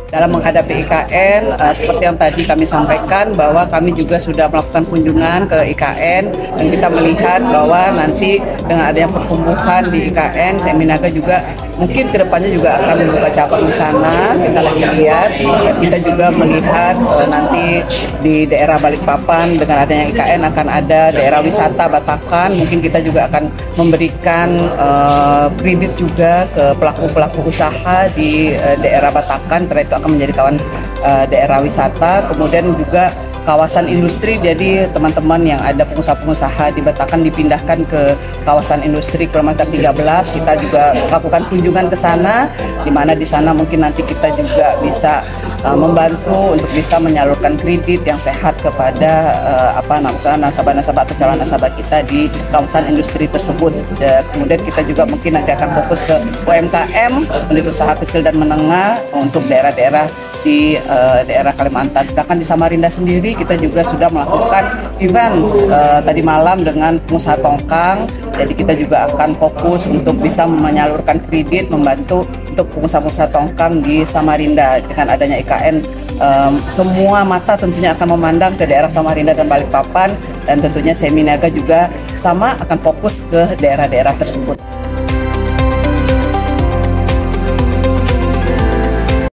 dalam menghadapi IKN. Seperti yang tadi kami sampaikan bahwa kami juga sudah melakukan kunjungan ke IKN dan kita melihat bahwa nanti dengan adanya pertumbuhan di IKN, Seminaga juga mungkin kedepannya juga akan membuka cabang di sana. Kita lagi lihat, kita juga melihat nanti di daerah Balikpapan dengan adanya IKN akan ada daerah wisata Batakan. Mungkin kita juga akan memberikan kredit juga ke pelaku-pelaku usaha di daerah Batakan, karena itu akan menjadi daerah wisata. Kemudian juga kawasan industri, jadi teman-teman yang ada pengusaha-pengusaha di Batakan dipindahkan ke kawasan industri kilometer 13. Kita juga lakukan kunjungan ke sana, di mana di sana mungkin nanti kita juga bisa membantu untuk bisa menyalurkan kredit yang sehat kepada nasabah-nasabah atau calon nasabah kita di kawasan industri tersebut. Kemudian kita juga mungkin nanti akan fokus ke UMKM, unit usaha kecil dan menengah untuk daerah-daerah di daerah Kalimantan. Sedangkan di Samarinda sendiri kita juga sudah melakukan event tadi malam dengan pengusaha tongkang. Jadi kita juga akan fokus untuk bisa menyalurkan kredit, membantu untuk pengusaha-pengusaha tongkang di Samarinda. Dengan adanya IKN, semua mata tentunya akan memandang ke daerah Samarinda dan Balikpapan, dan tentunya Seminaga juga sama akan fokus ke daerah-daerah tersebut.